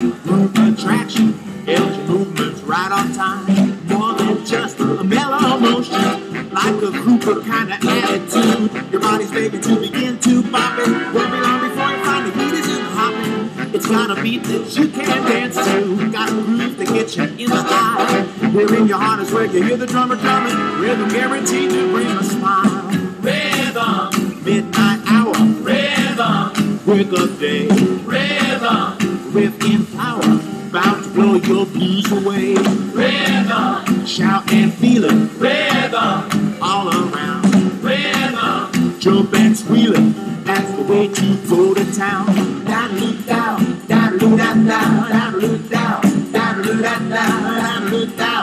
Groove attraction, energy movements right on time. More than just a mellow motion, like a Cooper kind of attitude. Your body's begging to begin to pop it. Won't be long before you find the heat is in the hopping. It's got a beat that you can dance to. Got a groove that gets you in the eye. Here in your heart is where you hear the drummer drumming. Rhythm guaranteed to bring a smile. Rhythm, Midnight hour, rhythm, wake up day. rhythm, Riff in power, bound to blow your blues away. rhythm, Shout and feel it rhythm, all around. rhythm, Jump and squeal it, that's the way to go to town. Da-da-doo-down, da-da-doo-da-down, da-da-doo-down, da-da-doo-da-down, da-da-doo-down.